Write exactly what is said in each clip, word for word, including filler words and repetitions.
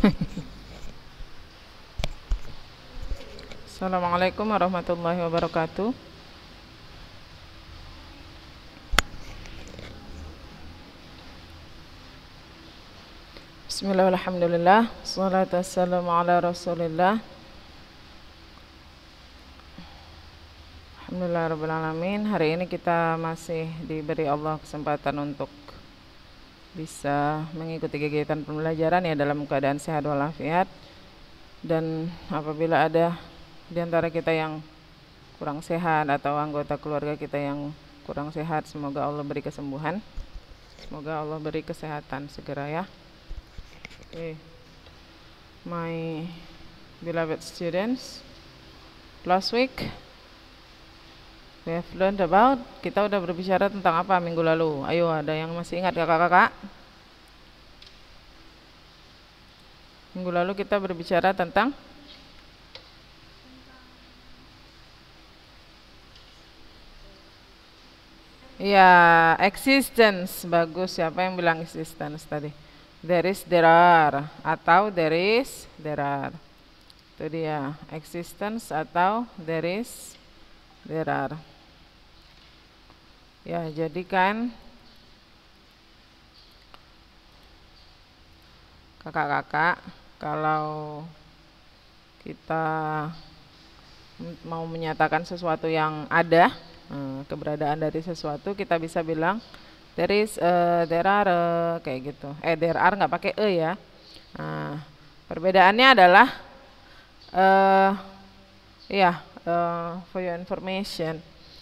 Assalamualaikum warahmatullahi wabarakatuh. Bismillah, alhamdulillah, salatu wassalamu ala rasulillah. Alhamdulillah rabbil alamin. Hari ini kita masih diberi Allah kesempatan untuk bisa mengikuti kegiatan pembelajaran ya dalam keadaan sehat walafiat. Dan apabila ada di antara kita yang kurang sehat atau anggota keluarga kita yang kurang sehat, semoga Allah beri kesembuhan. Semoga Allah beri kesehatan segera ya. Okay. My beloved students, last week we have learned about, kita udah berbicara tentang apa minggu lalu? Ayo, ada yang masih ingat kakak-kakak? Minggu lalu kita berbicara tentang ya, existence. Bagus, siapa yang bilang existence tadi? There is, there are, atau there is, there are. Itu dia, existence atau there is, there are. Ya, jadi kan kakak-kakak, kalau kita mau menyatakan sesuatu yang ada, keberadaan dari sesuatu, kita bisa bilang there is, uh, there are, uh, kayak gitu. Eh, there are nggak pakai e ya. Nah, perbedaannya adalah, uh, ya, uh, for your information,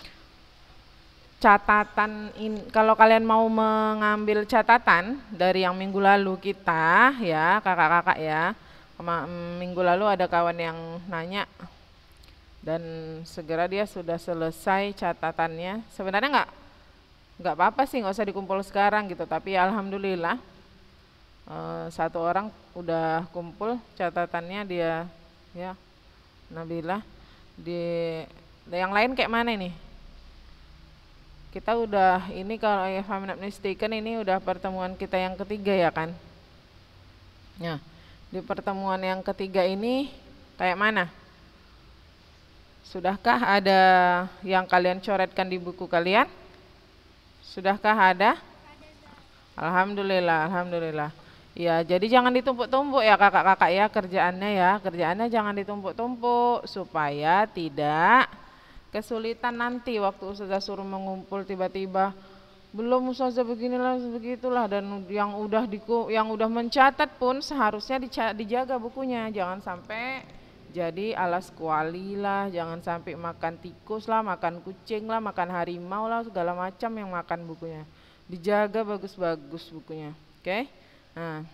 catatan in, kalau kalian mau mengambil catatan dari yang minggu lalu kita, ya, kakak-kakak ya, Kema, minggu lalu ada kawan yang nanya dan segera dia sudah selesai catatannya. Sebenarnya nggak nggak apa-apa sih, nggak usah dikumpul sekarang gitu, tapi alhamdulillah uh, satu orang udah kumpul catatannya dia ya, Nabila. Di yang lain kayak mana ini? Kita udah ini, kalau ya I'm not mistaken, ini udah pertemuan kita yang ketiga ya kan? Ya, di pertemuan yang ketiga ini kayak mana? Sudahkah ada yang kalian coretkan di buku kalian? Sudahkah ada? Alhamdulillah, alhamdulillah. Ya, jadi jangan ditumpuk-tumpuk ya kakak-kakak ya kerjaannya ya. Kerjaannya jangan ditumpuk-tumpuk supaya tidak kesulitan nanti waktu Ustazah suruh mengumpul tiba-tiba belum Ustazah beginilah begitulah, dan yang udah di yang udah mencatat pun seharusnya dijaga bukunya. Jangan sampai jadi alas kuali lah, jangan sampai makan tikus lah, makan kucing lah, makan harimau lah, segala macam yang makan bukunya. Dijaga bagus-bagus bukunya. Oke? Okay? Nah,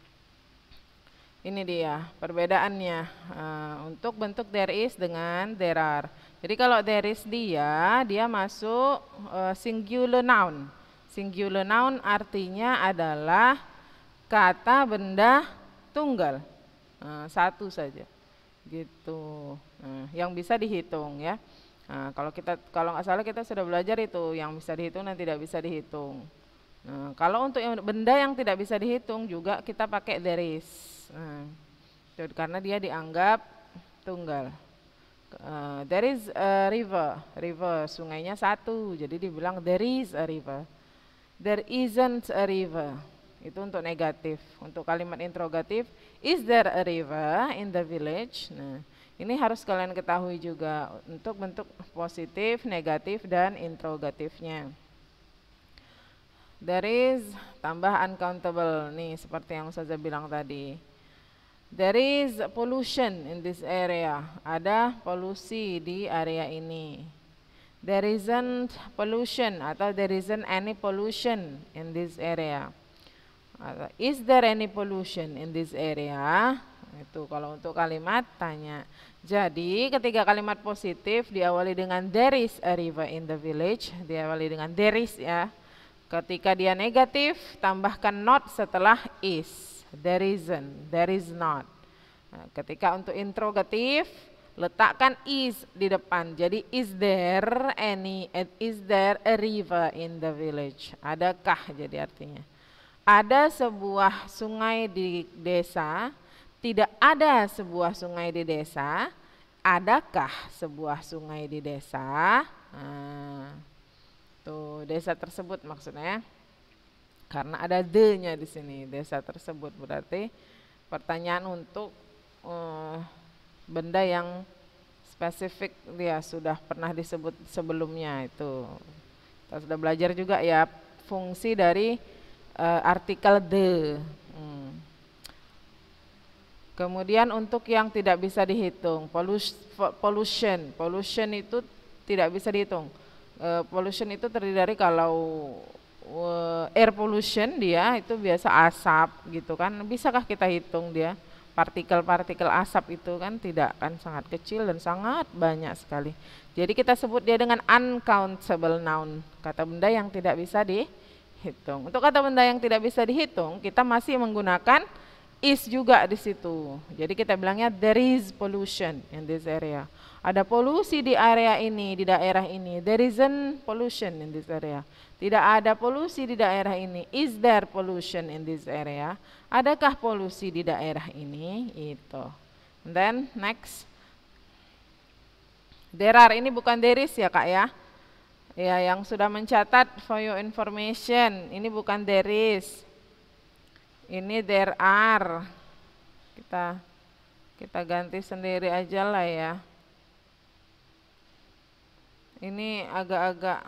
ini dia perbedaannya uh, untuk bentuk there is dengan there are. Jadi kalau there is dia, dia masuk uh, singular noun. Singular noun artinya adalah kata benda tunggal, uh, satu saja. Gitu, nah, yang bisa dihitung ya. Nah, kalau kita kalau nggak salah kita sudah belajar itu yang bisa dihitung dan tidak bisa dihitung. Nah, kalau untuk yang benda yang tidak bisa dihitung juga kita pakai there is. Nah, karena dia dianggap tunggal. Uh, there is a river, river sungainya satu, jadi dibilang there is a river. There isn't a river. Itu untuk negatif. Untuk kalimat interrogatif, is there a river in the village? Nah, ini harus kalian ketahui juga untuk bentuk positif, negatif, dan interrogatifnya. There is tambah uncountable. Nih, seperti yang Ustazah bilang tadi. There is pollution in this area. Ada polusi di area ini. There isn't pollution atau there isn't any pollution in this area. Is there any pollution in this area? Itu kalau untuk kalimat tanya. Jadi ketika kalimat positif diawali dengan there is a river in the village, diawali dengan there is ya. Ketika dia negatif, tambahkan not setelah is. There isn't, there is not. Nah, ketika untuk interrogatif, letakkan is di depan. Jadi is there any, is there a river in the village? Adakah jadi artinya. Ada sebuah sungai di desa, tidak ada sebuah sungai di desa. Adakah sebuah sungai di desa? Nah, tuh desa tersebut maksudnya. Karena ada the-nya di sini, desa tersebut berarti pertanyaan untuk uh, benda yang spesifik dia sudah pernah disebut sebelumnya itu. Kita sudah belajar juga ya fungsi dari uh, artikel the. Hmm. Kemudian untuk yang tidak bisa dihitung, pollution, pollution itu tidak bisa dihitung. Uh, pollution itu terdiri dari kalau uh, air pollution dia itu biasa asap gitu kan. Bisakah kita hitung dia? Partikel-partikel asap itu kan tidak, kan sangat kecil dan sangat banyak sekali. Jadi kita sebut dia dengan uncountable noun, kata benda yang tidak bisa dihitung. Untuk kata benda yang tidak bisa dihitung, kita masih menggunakan is juga di situ. Jadi kita bilangnya there is pollution in this area. Ada polusi di area ini, di daerah ini. There isn't pollution in this area. Tidak ada polusi di daerah ini. Is there pollution in this area? Adakah polusi di daerah ini? Itu. And then next. There are, ini bukan there is ya Kak ya. Ya, yang sudah mencatat for your information, ini bukan there is. Ini there are. Kita kita ganti sendiri aja lah ya. Ini agak-agak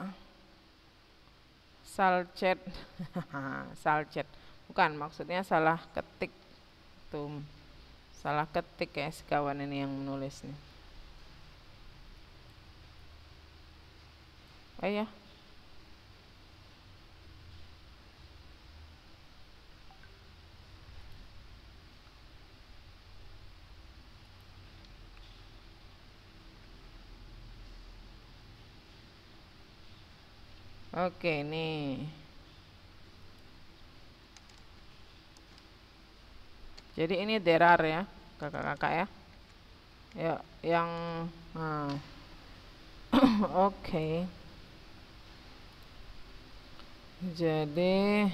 salcet. Salcet. Bukan, maksudnya salah ketik. Tuh. Salah ketik ya sekawan ini yang menulis nih. Oh ya. Oke, nih. Jadi ini there are ya, kakak-kakak ya. Ya, yang nah. Oke. Jadi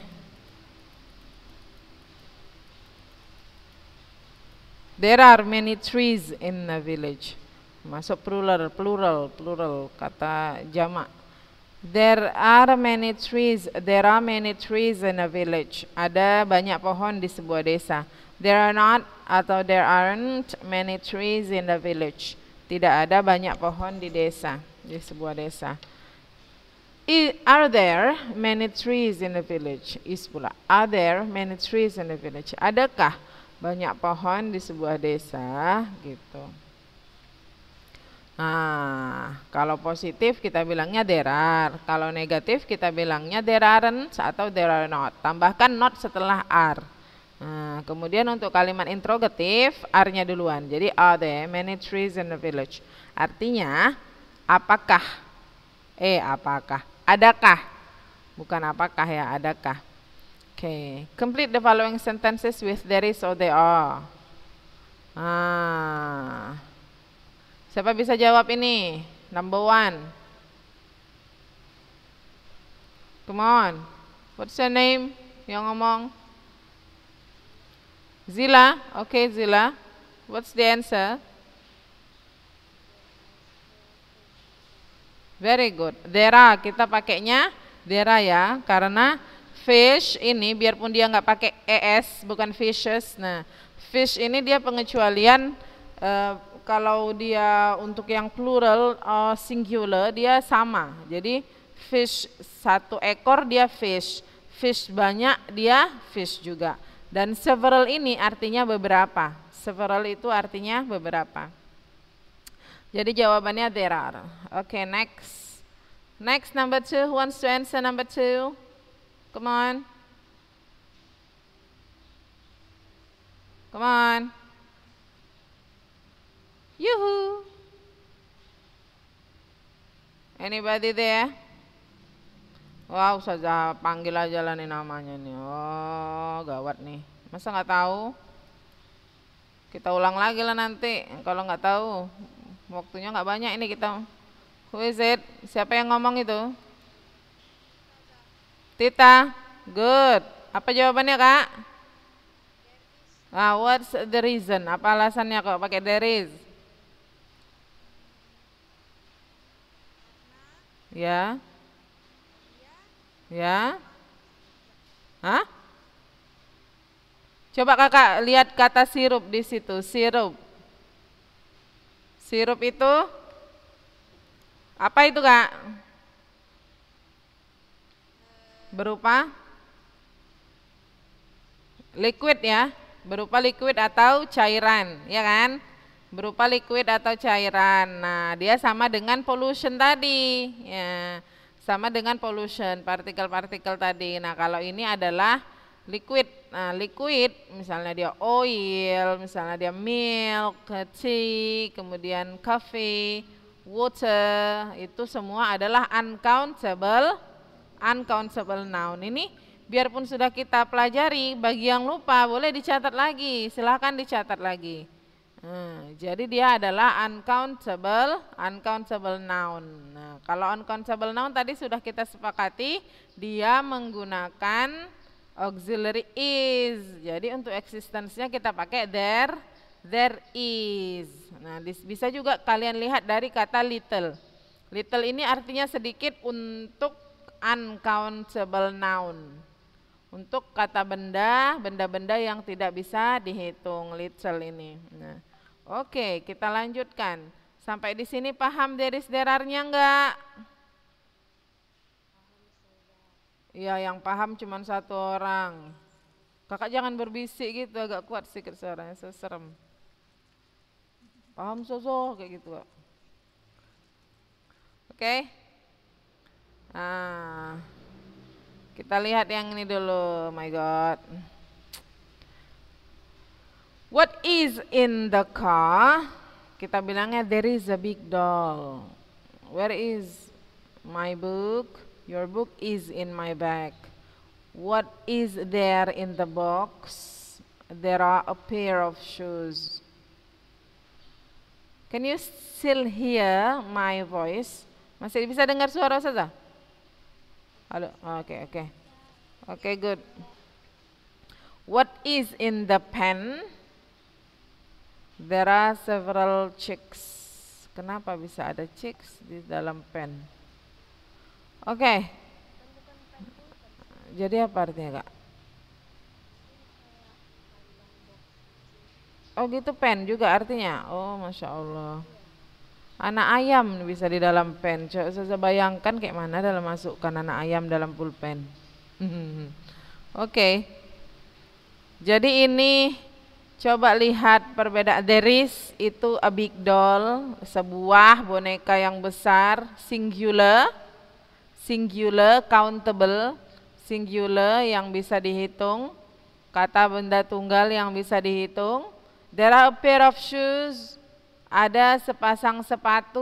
there are many trees in the village. Masuk plural, plural, plural kata jamak. There are many trees. There are many trees in a village. Ada banyak pohon di sebuah desa. There are not atau there aren't many trees in the village. Tidak ada banyak pohon di desa, di sebuah desa. I, are there many trees in the village? Is pula. Are there many trees in the village? Adakah banyak pohon di sebuah desa? Gitu. Nah, kalau positif kita bilangnya there are. Kalau negatif kita bilangnya there aren't atau there are not. Tambahkan not setelah are. Nah, kemudian untuk kalimat interrogatif, are-nya duluan. Jadi are there many trees in the village? Artinya, apakah? Eh, apakah? Adakah? Bukan apakah ya, adakah? Oke, okay. Complete the following sentences with there is or there are. Ah. Siapa bisa jawab ini? Number one. Come on. What's your name? Yang ngomong. Zila. Oke, okay, Zila. What's the answer? Very good. There are. Kita pakainya there are ya. Karena fish ini biarpun dia nggak pakai es, bukan fishes. Nah, fish ini dia pengecualian uh, kalau dia untuk yang plural uh, singular dia sama. Jadi fish satu ekor dia fish, fish banyak dia fish juga. Dan several ini artinya beberapa. Several itu artinya beberapa. Jadi jawabannya there are. Oke, okay, next. Next number two. Who wants to answer number two? Come on. Come on. Yuhu. Anybody there? Wow, saja panggil aja lah nih namanya nih. Oh, gawat nih. Masa nggak tahu? Kita ulang lagi lah nanti. Kalau nggak tahu, waktunya nggak banyak ini kita. Who is it? Siapa yang ngomong itu? Tita. Good. Apa jawabannya, Kak? Ah, what's the reason? Apa alasannya kok pakai there is? Ya, ya. Hah? Coba kakak lihat kata sirup di situ. Sirup. Sirup itu apa itu kak? Berupa liquid ya, berupa liquid atau cairan, ya kan? Berupa liquid atau cairan. Nah, dia sama dengan pollution tadi, ya. Sama dengan pollution, partikel-partikel tadi. Nah, kalau ini adalah liquid. Nah, liquid misalnya dia oil, misalnya dia milk, tea, kemudian coffee, water, itu semua adalah uncountable uncountable noun. Ini biarpun sudah kita pelajari, bagi yang lupa boleh dicatat lagi, silahkan dicatat lagi. Nah, jadi dia adalah uncountable uncountable noun. Nah, kalau uncountable noun tadi sudah kita sepakati, dia menggunakan auxiliary is. Jadi untuk eksistensinya kita pakai there, there is. Nah, bisa juga kalian lihat dari kata little. Little ini artinya sedikit untuk uncountable noun. Untuk kata benda, benda-benda yang tidak bisa dihitung, little ini. Nah, oke, kita lanjutkan. Sampai di sini paham there is there are-nya enggak? Iya, yang paham cuma satu orang. Kakak jangan berbisik gitu, agak kuat sedikit suaranya, serem. Paham sosok kayak gitu, Kak. Oke. Nah, kita lihat yang ini dulu. Oh my God. What is in the car? Kita bilangnya there is a big doll. Where is my book? Your book is in my bag. What is there in the box? There are a pair of shoes. Can you still hear my voice? Masih bisa dengar suara saja? Halo, oke okay, oke, okay. oke okay, good. What is in the pen? There are several chicks. Kenapa bisa ada chicks di dalam pen? Oke. Okay. Jadi apa artinya, Kak? Oh gitu, pen juga artinya. Oh, Masya Allah. Anak ayam bisa di dalam pen. Coba saya bayangkan kayak mana dalam masukkan anak ayam dalam pulpen. Oke. Okay. Jadi ini coba lihat perbedaan. There is itu a big doll, sebuah boneka yang besar, singular, singular, countable, singular yang bisa dihitung, kata benda tunggal yang bisa dihitung. There are a pair of shoes, ada sepasang sepatu,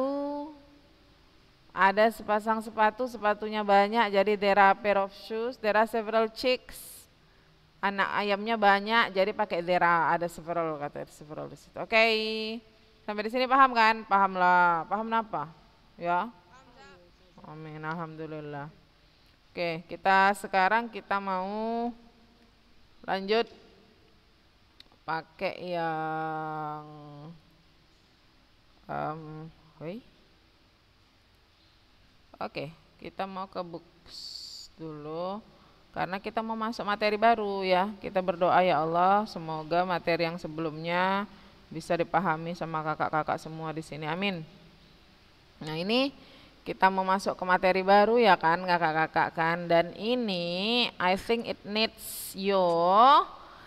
ada sepasang sepatu, sepatunya banyak, jadi there are a pair of shoes. There are several chicks, anak ayamnya banyak, jadi pakai there are, ada several, kata several di situ. Oke, okay. Sampai di sini paham kan? Paham lah. Paham apa? Ya. Amin, alhamdulillah. Oke, okay, kita sekarang kita mau lanjut pakai yang um, woi. Oke, okay, kita mau ke books dulu. Karena kita mau masuk materi baru ya. Kita berdoa ya Allah, semoga materi yang sebelumnya bisa dipahami sama kakak-kakak semua di sini. Amin. Nah, ini kita mau masuk ke materi baru ya kan kakak-kakak kan. Dan ini I think it needs your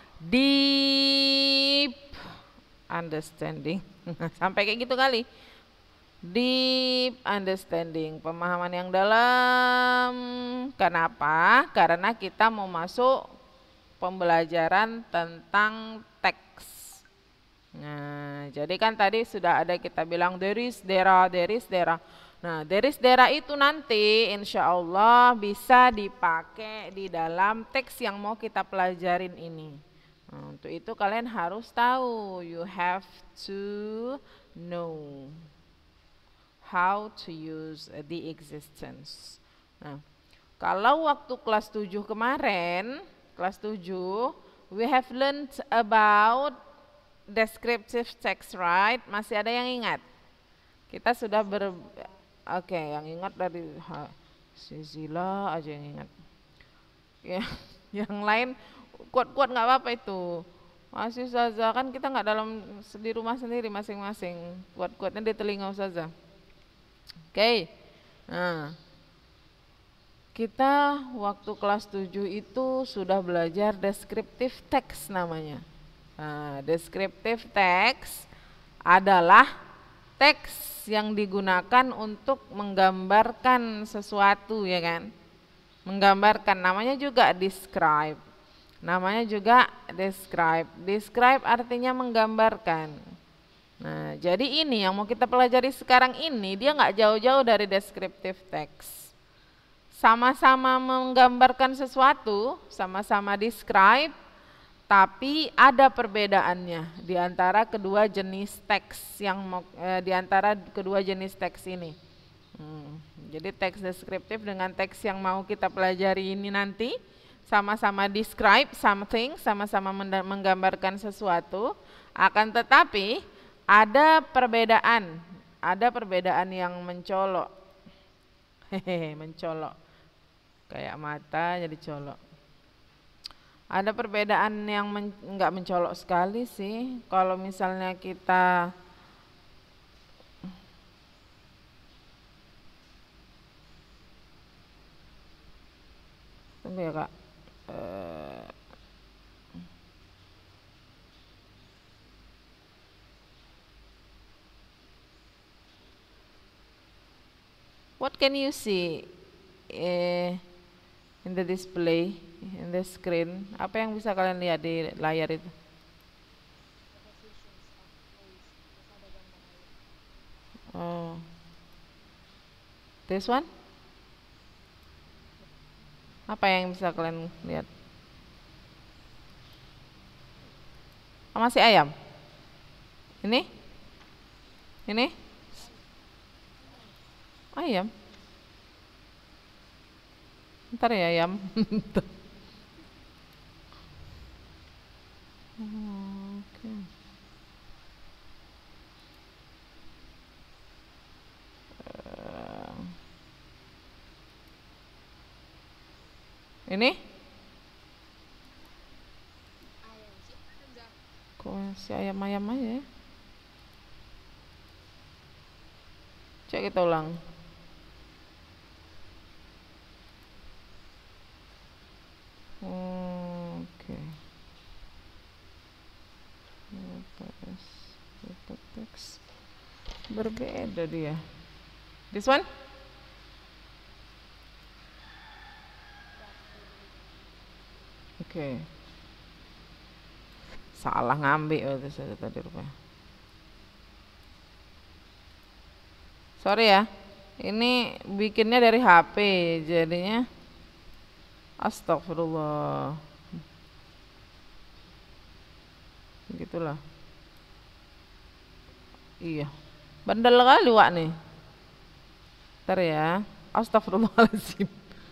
deep understanding. Sampai kayak gitu kali. Deep understanding, pemahaman yang dalam. Kenapa? Karena kita mau masuk pembelajaran tentang teks. Nah, jadi kan tadi sudah ada kita bilang there is, there are, there is, there are. Nah, there is, there are itu nanti insya Allah bisa dipakai di dalam teks yang mau kita pelajarin ini. Nah, untuk itu kalian harus tahu, you have to know how to use the existence. Nah, kalau waktu kelas tujuh kemarin, kelas tujuh We have learned about descriptive text, right? Masih ada yang ingat? Kita sudah ber... Oke, okay, yang ingat dari ha, si Zila aja yang ingat. Ya, yang lain kuat-kuat nggak apa-apa itu. Masih Ustazah, kan kita nggak dalam di rumah sendiri masing-masing. Kuat-kuatnya di telinga Ustazah. Oke. Okay. Nah, kita waktu kelas tujuh itu sudah belajar descriptive text namanya. Nah, descriptive text adalah teks yang digunakan untuk menggambarkan sesuatu, ya kan? Menggambarkan, namanya juga describe. Namanya juga describe. Describe artinya menggambarkan. Nah, jadi ini yang mau kita pelajari sekarang ini, dia nggak jauh-jauh dari descriptive text. Sama-sama menggambarkan sesuatu, sama-sama describe, tapi ada perbedaannya di antara kedua jenis teks yang eh, di antara kedua jenis teks ini. Hmm, jadi teks deskriptif dengan teks yang mau kita pelajari ini nanti sama-sama describe something, sama-sama menggambarkan sesuatu, akan tetapi ada perbedaan, ada perbedaan yang mencolok. Hehehe, mencolok. Kayak mata jadi colok. Ada perbedaan yang men, enggak mencolok sekali sih. Kalau misalnya kita tunggu ya Kak. Uh, what can you see uh, in the display, in the screen? Apa yang bisa kalian lihat di layar itu? Oh, this one? Apa yang bisa kalian lihat? Oh, masih ayam? Ini? Ini? Ayam? Ntar ya ayam. Oke. Ini? Kok masih ayam-ayam aja ya? Cek kita ulang. Oke. Teks berbeda dia. This one? Oke. Okay. Salah ngambil itu saya tadi rupanya. Sorry ya. Ini bikinnya dari H P jadinya astagfirullah. Begitulah. Iya. Bandel kali Wak nih. Ntar ya. Astagfirullahaladzim.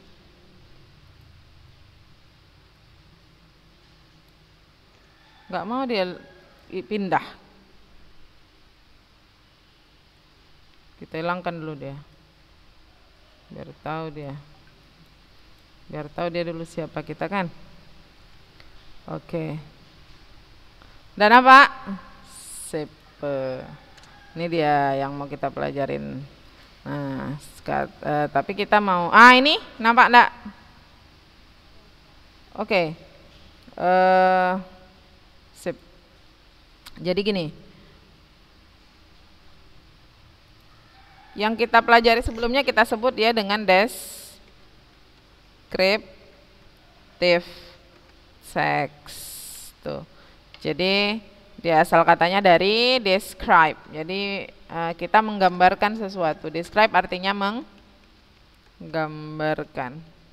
Gak mau dia pindah. Kita hilangkan dulu dia. Biar tahu dia. Biar tahu dia dulu siapa kita kan. Oke. Dan apa? Sip. Ini dia yang mau kita pelajarin. Nah, sekat, uh, tapi kita mau. Ah ini nampak enggak? Oke. Uh, sip. Jadi gini. Yang kita pelajari sebelumnya kita sebut ya dengan descriptive text. Tuh. Jadi dia asal katanya dari describe. Jadi uh, kita menggambarkan sesuatu. Describe artinya menggambarkan.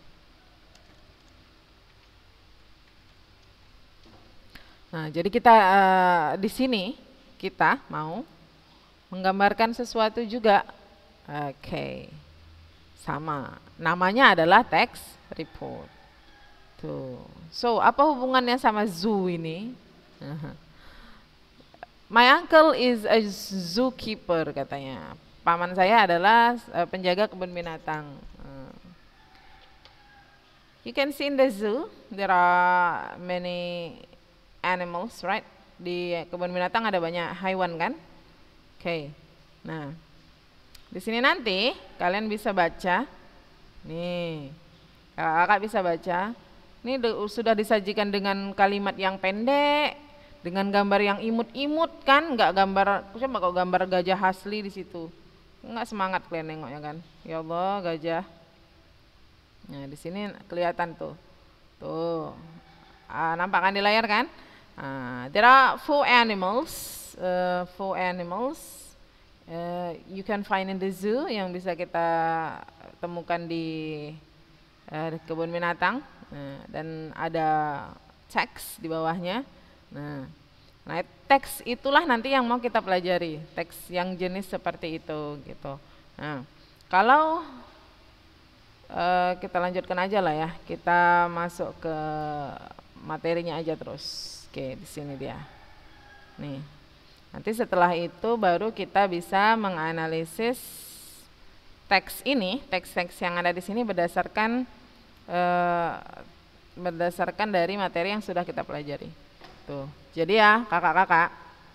Nah, jadi kita uh, di sini kita mau menggambarkan sesuatu juga. Oke. Okay. Sama. Namanya adalah text report. Tuh. So, apa hubungannya sama zoo ini? My uncle is a zookeeper katanya. Paman saya adalah uh, penjaga kebun binatang. Uh. You can see in the zoo, there are many animals, right? Di kebun binatang ada banyak hewan kan? Oke. Okay. Nah, di sini nanti kalian bisa baca. Nih, kakak bisa baca. Ini sudah disajikan dengan kalimat yang pendek, dengan gambar yang imut-imut kan, nggak gambar, coba kok gambar gajah asli di situ, nggak semangat kalian nengoknya kan? Ya Allah, gajah. Nah di sini kelihatan tuh, tuh, ah, nampak kan di layar kan? Ah, there are four animals, uh, four animals uh, you can find in the zoo yang bisa kita temukan di uh, kebun binatang. Nah, dan ada teks di bawahnya. Nah, nah teks itulah nanti yang mau kita pelajari, teks yang jenis seperti itu gitu. Nah, kalau uh, kita lanjutkan aja lah ya, kita masuk ke materinya aja terus. Oke, di sini dia. Nih, nanti setelah itu baru kita bisa menganalisis teks ini, teks-teks yang ada di sini berdasarkan Uh, berdasarkan dari materi yang sudah kita pelajari. Tuh. Jadi ya kakak-kakak,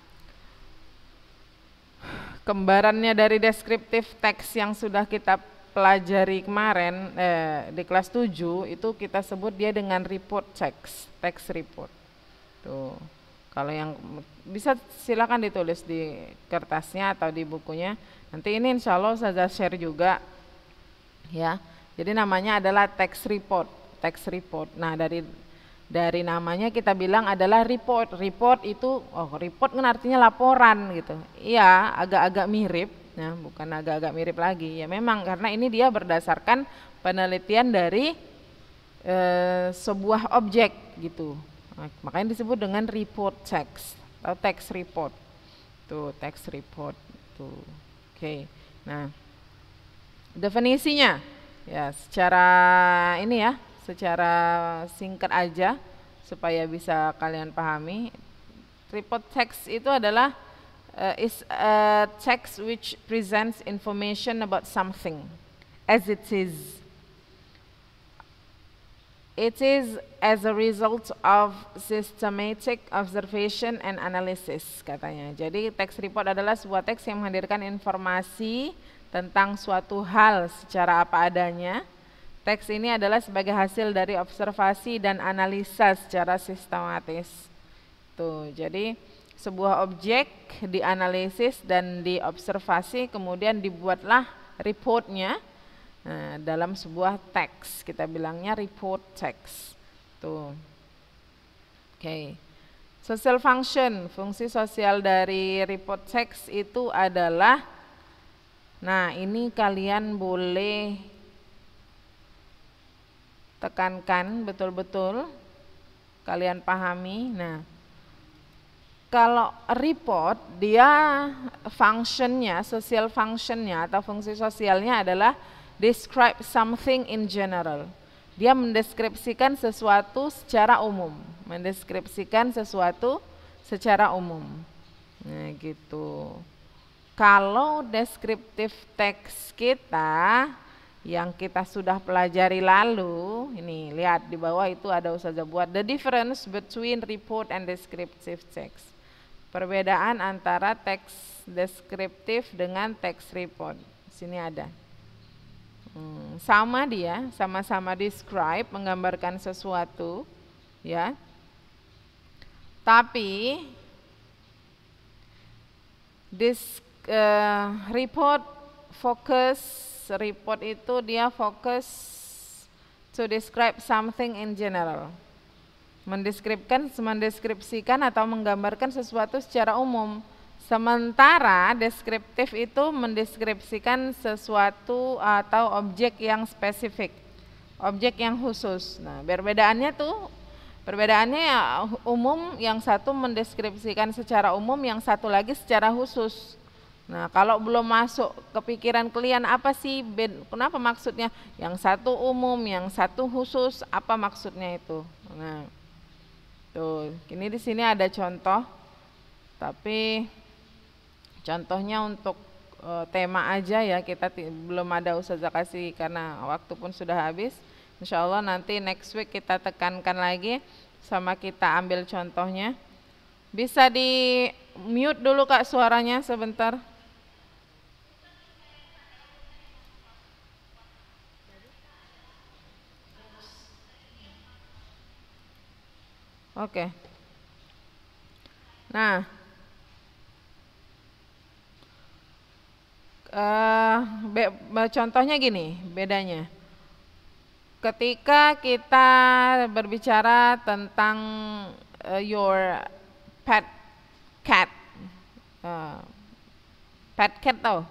kembarannya dari deskriptif teks yang sudah kita pelajari kemarin eh, di kelas tujuh itu kita sebut dia dengan report text, text report. Tuh. Kalau yang bisa silakan ditulis di kertasnya atau di bukunya. Nanti ini insya Allah saya share juga ya. Jadi namanya adalah text report, text report. Nah dari dari namanya kita bilang adalah report. Report itu, oh report kan artinya laporan gitu. Iya, agak-agak mirip, ya bukan agak-agak mirip lagi. Ya memang karena ini dia berdasarkan penelitian dari e, sebuah objek gitu. Nah, makanya disebut dengan report text atau text report. Tuh text report. Tuh, oke. Okay. Nah definisinya. Ya, secara ini ya, secara singkat aja supaya bisa kalian pahami. Report text itu adalah uh, is a text which presents information about something as it is. It is as a result of systematic observation and analysis katanya. Jadi text report adalah sebuah teks yang menghadirkan informasi tentang suatu hal secara apa adanya. Teks ini adalah sebagai hasil dari observasi dan analisa secara sistematis. Tuh, jadi sebuah objek dianalisis dan diobservasi, kemudian dibuatlah reportnya nah, dalam sebuah teks. Kita bilangnya report text. Tuh, oke. Okay. Social function, fungsi sosial dari report text itu adalah, nah ini kalian boleh tekankan betul-betul, kalian pahami. Nah kalau report dia functionnya, social functionnya atau fungsi sosialnya adalah describe something in general. Dia mendeskripsikan sesuatu secara umum, mendeskripsikan sesuatu secara umum. Nah gitu. Kalau deskriptif teks kita yang kita sudah pelajari lalu, ini lihat di bawah itu ada Ustazah buat the difference between report and descriptive text. Perbedaan antara teks deskriptif dengan teks report. Sini ada. Hmm, sama dia, sama-sama describe, menggambarkan sesuatu, ya. Tapi this Uh, report fokus, report itu dia fokus to describe something in general, mendeskripsikan, mendeskripsikan atau menggambarkan sesuatu secara umum. Sementara deskriptif itu mendeskripsikan sesuatu atau objek yang spesifik, objek yang khusus. Nah, perbedaannya tuh, perbedaannya ya umum, yang satu mendeskripsikan secara umum, yang satu lagi secara khusus. Nah, kalau belum masuk kepikiran kalian apa sih, kenapa maksudnya yang satu umum, yang satu khusus, apa maksudnya itu? Nah, tuh, ini di sini ada contoh, tapi contohnya untuk e, tema aja ya, kita belum ada Ustazah kasih karena waktu pun sudah habis. Insya Allah nanti next week kita tekankan lagi, sama kita ambil contohnya. Bisa di mute dulu Kak suaranya sebentar. Oke. Nah, uh, be, contohnya gini, bedanya. Ketika kita berbicara tentang uh, your pet cat, uh, pet cat tau,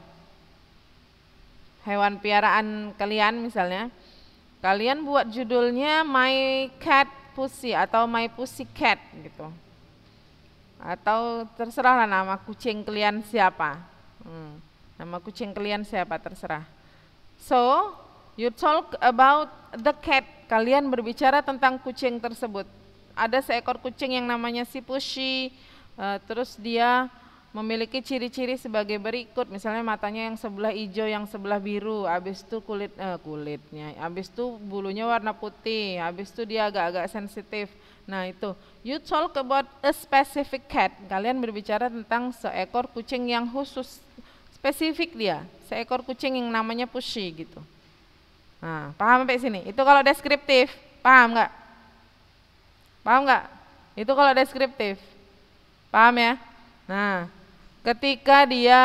hewan piaraan kalian misalnya, kalian buat judulnya My Cat Pussy atau My Pussy Cat gitu, atau terserahlah nama kucing kalian siapa, hmm, nama kucing kalian siapa terserah. So you talk about the cat, kalian berbicara tentang kucing tersebut. Ada seekor kucing yang namanya si Pussy, uh, terus dia memiliki ciri-ciri sebagai berikut, misalnya matanya yang sebelah hijau, yang sebelah biru, habis itu kulit eh, kulitnya, habis itu bulunya warna putih, habis itu dia agak-agak sensitif. Nah itu, you talk about a specific cat, kalian berbicara tentang seekor kucing yang khusus, spesifik dia, seekor kucing yang namanya Pussy gitu. Nah, paham sampai sini? Itu kalau deskriptif, paham nggak? Paham nggak? Itu kalau deskriptif, paham ya? Nah, ketika dia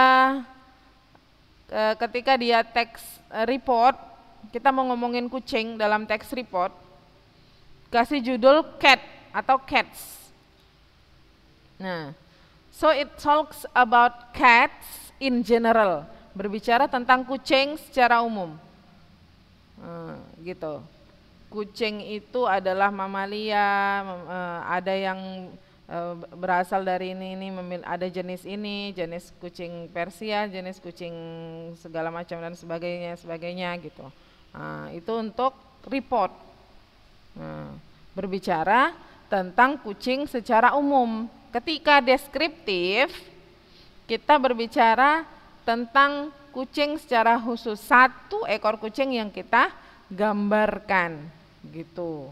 ketika dia teks report, kita mau ngomongin kucing dalam teks report, kasih judul cat atau cats. Nah, so it talks about cats in general, berbicara tentang kucing secara umum. Nah, gitu. Kucing itu adalah mamalia, ada yang berasal dari ini ini ada jenis ini, jenis kucing Persia, jenis kucing segala macam dan sebagainya sebagainya gitu. Nah, itu untuk report. Nah, berbicara tentang kucing secara umum. Ketika deskriptif, kita berbicara tentang kucing secara khusus, satu ekor kucing yang kita gambarkan gitu.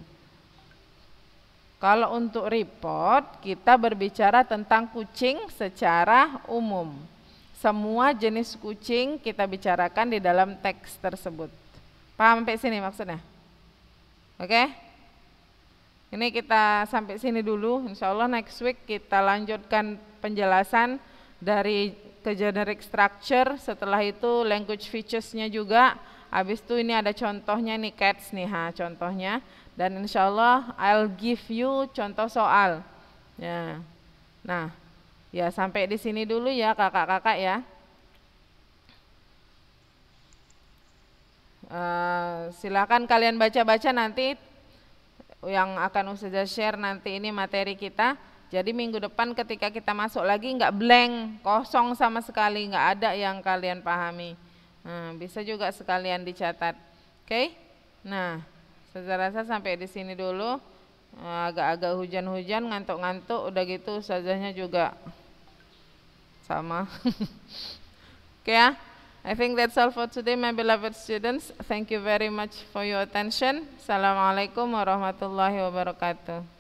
Kalau untuk report, kita berbicara tentang kucing secara umum. Semua jenis kucing kita bicarakan di dalam teks tersebut. Paham sampai sini maksudnya? Oke? Ini kita sampai sini dulu. Insya Allah next week kita lanjutkan penjelasan dari ke generic structure. Setelah itu language features-nya juga. Habis itu ini ada contohnya nih, cats nih, ha, contohnya. Dan insya Allah I'll give you contoh soal. Ya. Nah, ya sampai di sini dulu ya kakak-kakak ya. Uh, silakan kalian baca-baca nanti yang akan Ustazah share nanti ini materi kita. Jadi minggu depan ketika kita masuk lagi nggak blank, kosong sama sekali, nggak ada yang kalian pahami. Nah, bisa juga sekalian dicatat. Oke? Okay? Nah. Saya rasa sampai di sini dulu, agak-agak hujan-hujan, ngantuk-ngantuk, udah gitu ustazahnya juga sama. Oke ya, I think that's all for today my beloved students. Thank you very much for your attention. Assalamualaikum warahmatullahi wabarakatuh.